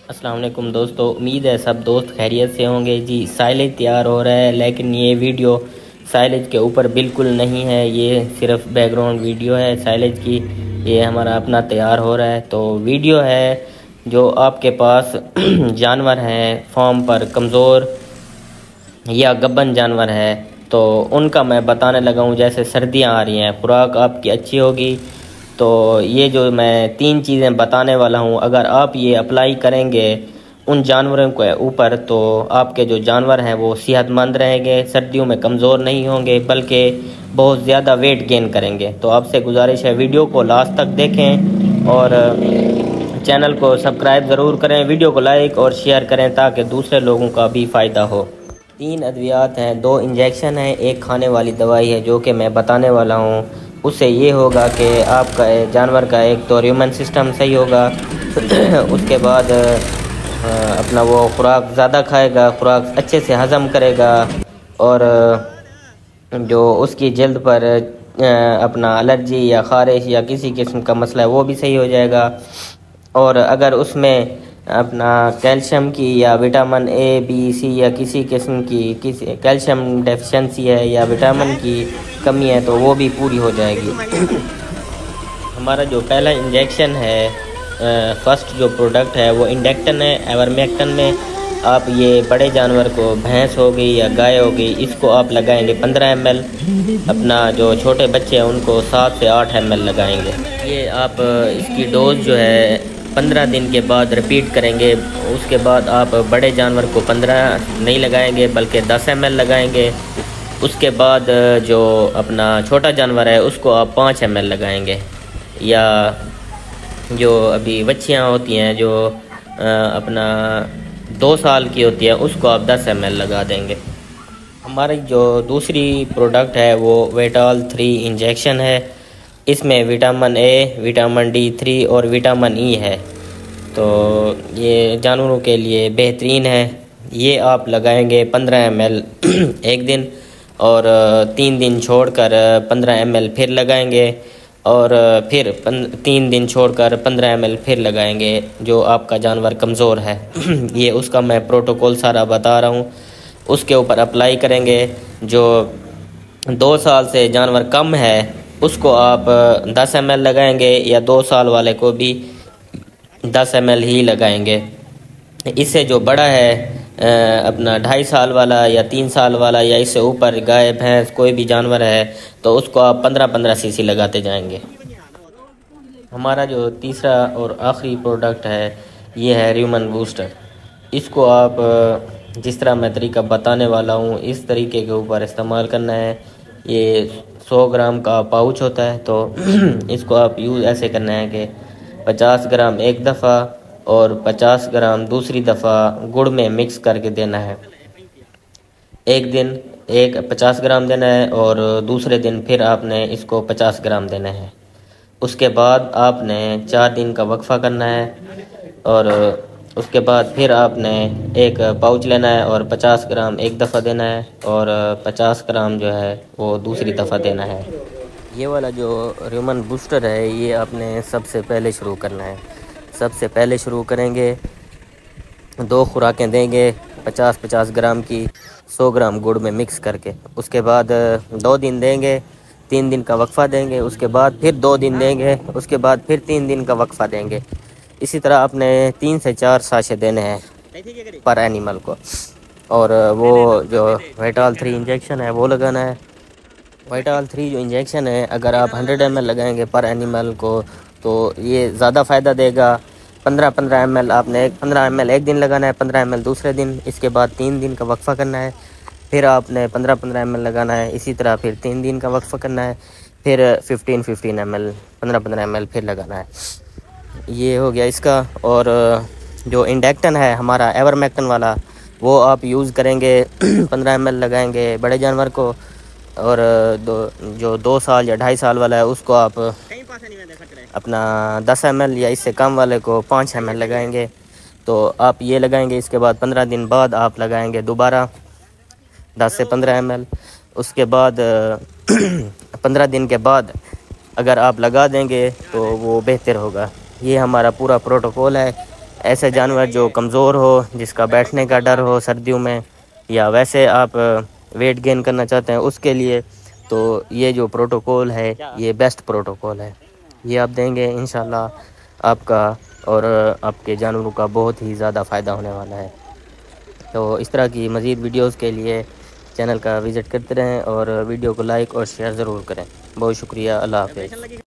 अस्सलाम वालेकुम दोस्तों, उम्मीद है सब दोस्त खैरियत से होंगे। जी साइलेज तैयार हो रहा है, लेकिन ये वीडियो साइलेज के ऊपर बिल्कुल नहीं है। ये सिर्फ बैकग्राउंड वीडियो है साइलेज की। ये हमारा अपना तैयार हो रहा है। तो वीडियो है जो आपके पास जानवर हैं फॉर्म पर कमज़ोर या गब्बन जानवर है, तो उनका मैं बताने लगा हूँ। जैसे सर्दियाँ आ रही हैं, खुराक आपकी अच्छी होगी। तो ये जो मैं 3 चीज़ें बताने वाला हूँ, अगर आप ये अप्लाई करेंगे उन जानवरों के ऊपर, तो आपके जो जानवर हैं वो सेहतमंद रहेंगे, सर्दियों में कमज़ोर नहीं होंगे, बल्कि बहुत ज़्यादा वेट गेन करेंगे। तो आपसे गुजारिश है वीडियो को लास्ट तक देखें और चैनल को सब्सक्राइब ज़रूर करें, वीडियो को लाइक और शेयर करें ताकि दूसरे लोगों का भी फ़ायदा हो। 3 अद्वियात हैं, 2 इंजेक्शन हैं, एक खाने वाली दवाई है जो कि मैं बताने वाला हूँ। उससे ये होगा कि आपका जानवर का एक तो ह्यूमन सिस्टम सही होगा उसके बाद अपना वो खुराक ज़्यादा खाएगा, खुराक अच्छे से हज़म करेगा, और जो उसकी जल्द पर अपना एलर्जी या ख़ारिश या किसी किस्म का मसला है वो भी सही हो जाएगा। और अगर उसमें अपना कैल्शियम की या विटामिन ए बी सी या किसी किस्म की किसी कैल्शियम डेफिशिएंसी है या विटामिन की कमी है तो वो भी पूरी हो जाएगी। हमारा जो पहला इंजेक्शन है, फर्स्ट जो प्रोडक्ट है वो इंडेक्टन है, एवरमेक्टन में। आप ये बड़े जानवर को, भैंस हो गई या गाय हो गई, इसको आप लगाएंगे 15 ml। अपना जो छोटे बच्चे हैं उनको 7 से 8 ml लगाएंगे। ये आप इसकी डोज जो है 15 दिन के बाद रिपीट करेंगे। उसके बाद आप बड़े जानवर को 15 नहीं लगाएंगे बल्कि 10 ml लगाएंगे। उसके बाद जो अपना छोटा जानवर है उसको आप 5 ml लगाएंगे। या जो अभी बच्चियाँ होती हैं जो अपना 2 साल की होती है उसको आप 10 ml लगा देंगे। हमारी जो दूसरी प्रोडक्ट है वो वेटॉल 3 इंजेक्शन है। इसमें विटामिन ए, विटामिन D3 और विटामिन ई है। तो ये जानवरों के लिए बेहतरीन है। ये आप लगाएंगे 15 ml एक दिन, और 3 दिन छोड़कर 15 ml फिर लगाएंगे, और फिर 3 दिन छोड़कर 15 ml फिर लगाएंगे जो आपका जानवर कमज़ोर है। ये उसका मैं प्रोटोकॉल सारा बता रहा हूँ, उसके ऊपर अप्लाई करेंगे। जो 2 साल से जानवर कम है उसको आप 10 ml लगाएंगे, या 2 साल वाले को भी 10 ml ही लगाएंगे। इससे जो बड़ा है अपना 2.5 साल वाला या 3 साल वाला या इससे ऊपर गाय भैंस कोई भी जानवर है तो उसको आप 15-15 cc लगाते जाएंगे। हमारा जो तीसरा और आखिरी प्रोडक्ट है ये है ह्यूमन बूस्टर। इसको आप जिस तरह मैं तरीका बताने वाला हूँ इस तरीके के ऊपर इस्तेमाल करना है। ये 100 ग्राम का पाउच होता है, तो इसको आप यूज़ ऐसे करना है कि 50 ग्राम एक दफ़ा और 50 ग्राम दूसरी दफ़ा गुड़ में मिक्स करके देना है। एक दिन 50 ग्राम देना है और दूसरे दिन फिर आपने इसको 50 ग्राम देना है। उसके बाद आपने 4 दिन का वक्फ़ा करना है, और उसके बाद फिर आपने एक पाउच लेना है और 50 ग्राम एक दफ़ा देना है, और 50 ग्राम जो है वो दूसरी दफ़ा देना है। ये वाला जो ह्यूमन बूस्टर है ये आपने सबसे पहले शुरू करना है। सबसे पहले शुरू करेंगे, 2 खुराकें देंगे 50-50 ग्राम की, 100 ग्राम गुड़ में मिक्स करके। उसके बाद 2 दिन देंगे, 3 दिन का वक्फ़ा देंगे। उसके बाद फिर 2 दिन देंगे, उसके बाद फिर 3 दिन का वक्फ़ा देंगे। इसी तरह आपने 3 से 4 साशे देने हैं पर एनिमल को। और वो जो वेटॉल 3 इंजेक्शन है वो लगाना है। वेटॉल 3 जो इंजेक्शन है अगर आप 100 ml लगाएंगे पर एनिमल को तो ये ज़्यादा फ़ायदा देगा। 15-15 ml आपने 15 ml एक दिन लगाना है, 15 ml दूसरे दिन। इसके बाद 3 दिन का वक्फ़ा करना है, फिर आपने 15-15 ml लगाना है। इसी तरह फिर 3 दिन का वक्फ़ा करना है, फिर 15-15 ml 15-15 ml फिर लगाना है। ये हो गया इसका। और जो इंडेक्टन है हमारा एवरमेक्टन वाला वो आप यूज़ करेंगे 15 ml लगाएंगे बड़े जानवर को, और जो 2 साल या 2.5 साल वाला है उसको आप अपना 10 ml या इससे कम वाले को 5 ml लगाएंगे। तो आप ये लगाएंगे, इसके बाद 15 दिन बाद आप लगाएंगे दोबारा 10 से 15 ml। उसके बाद 15 दिन के बाद अगर आप लगा देंगे तो वो बेहतर होगा। ये हमारा पूरा प्रोटोकॉल है। ऐसे जानवर जो कमज़ोर हो, जिसका बैठने का डर हो सर्दियों में, या वैसे आप वेट गेन करना चाहते हैं उसके लिए, तो ये जो प्रोटोकॉल है ये बेस्ट प्रोटोकॉल है। ये आप देंगे इंशाल्लाह आपका और आपके जानवरों का बहुत ही ज़्यादा फ़ायदा होने वाला है। तो इस तरह की मज़ीद वीडियोस के लिए चैनल का विज़िट करते रहें और वीडियो को लाइक और शेयर ज़रूर करें। बहुत शुक्रिया। अल्लाह हाफ़िज़।